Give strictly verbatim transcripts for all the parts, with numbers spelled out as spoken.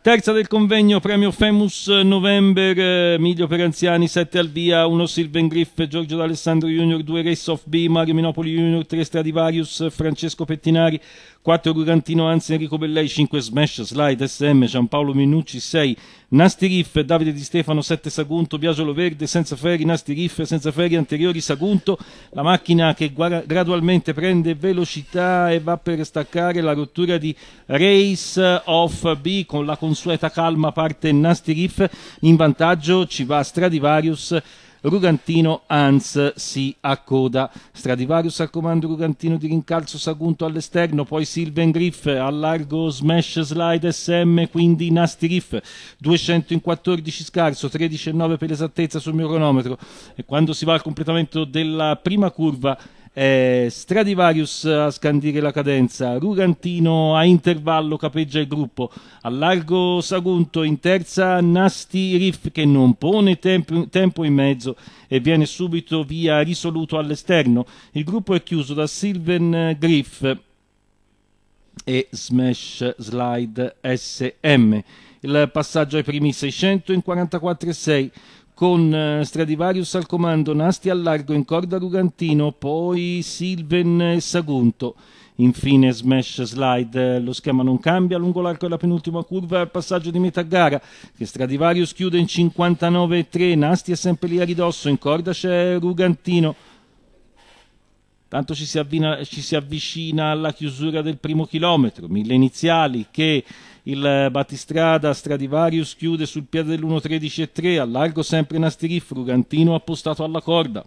Terza del convegno, premio Famous November, eh, miglio per anziani, sette al via, uno Sylvain Griff, Giorgio D'Alessandro Junior, due Race of B, Mario Minopoli Junior, tre Stradivarius, Francesco Pettinari, quattro Rugantino Anzi, Enrico Bellei, cinque Smash Slide S M, Giampaolo Minucci, sei Nasti Riff, Davide Di Stefano, sette Sagunto, Biagio Verde, senza ferri, Nasti Riff, senza ferri anteriori Sagunto, la macchina che gradualmente prende velocità e va per staccare, la rottura di Race of B con la consueta calma parte Nasti Riff, in vantaggio ci va Stradivarius, Rugantino Hans si accoda, Stradivarius al comando, Rugantino di rincalzo, Sagunto all'esterno, poi Sylvain Griff al largo, Smash Slide S M, quindi Nasti Riff, duecentoquattordici scarso, tredici e nove per l'esattezza sul mio cronometro, e quando si va al completamento della prima curva è Stradivarius a scandire la cadenza, Rugantino a intervallo capeggia il gruppo, al largo Sagunto, in terza Nasti Riff che non pone tempo, tempo in mezzo e viene subito via risoluto all'esterno. Il gruppo è chiuso da Sylvain Griff e Smash Slide S M. Il passaggio ai primi seicento in quarantaquattro e sei con Stradivarius al comando, Nasti al largo, in corda Rugantino, poi Sylvain e Sagunto, infine Smash Slide. Lo schema non cambia lungo l'arco della penultima curva al passaggio di metà gara, che Stradivarius chiude in cinquantanove e tre, Nasti è sempre lì a ridosso, in corda c'è Rugantino. Tanto ci si, avvina, ci si avvicina alla chiusura del primo chilometro, mille iniziali che il battistrada Stradivarius chiude sul piede dell'uno tredici e tre, al largo sempre Nasti Riff, Rugantino appostato alla corda.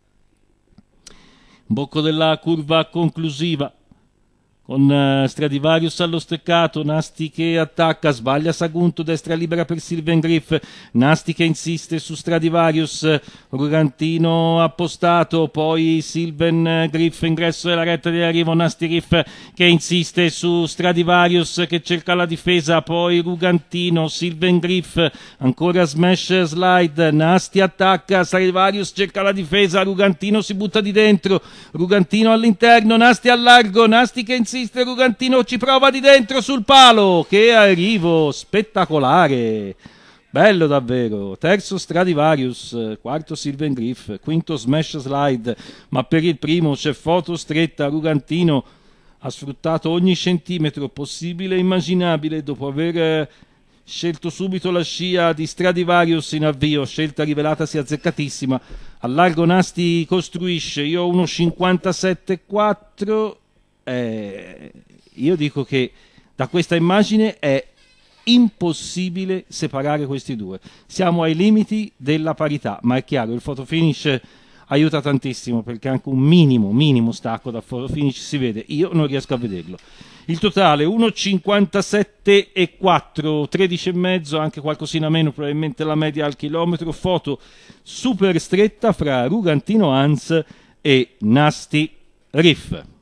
Bocco della curva conclusiva con uh, Stradivarius allo steccato, Nasti che attacca, sbaglia Sagunto, destra libera per Sylvain Griff, Nasti che insiste su Stradivarius, Rugantino appostato, poi Sylvain Griff, ingresso della retta di arrivo, Nasti Riff che insiste su Stradivarius che cerca la difesa, poi Rugantino, Sylvain Griff, ancora Smash Slide, Nasti attacca, Stradivarius cerca la difesa, Rugantino si butta di dentro, Rugantino all'interno, Nasti al largo, Nasti che insiste, Rugantino ci prova di dentro sul palo, che arrivo spettacolare, bello davvero. Terzo Stradivarius, quarto Sylvain Griff, quinto Smash Slide, ma per il primo c'è foto stretta. Rugantino ha sfruttato ogni centimetro possibile e immaginabile dopo aver scelto subito la scia di Stradivarius in avvio, scelta rivelatasi azzeccatissima. Al largo Nasti costruisce, io ho uno cinquantasette e quattro. Eh, io dico che da questa immagine è impossibile separare questi due, siamo ai limiti della parità, ma è chiaro, il fotofinish aiuta tantissimo perché anche un minimo minimo stacco dal fotofinish si vede, io non riesco a vederlo. Il totale uno cinquantasette e quattro, tredici e mezzo, anche qualcosina meno probabilmente la media al chilometro, foto super stretta fra Rugantino Hans e Nasti Riff.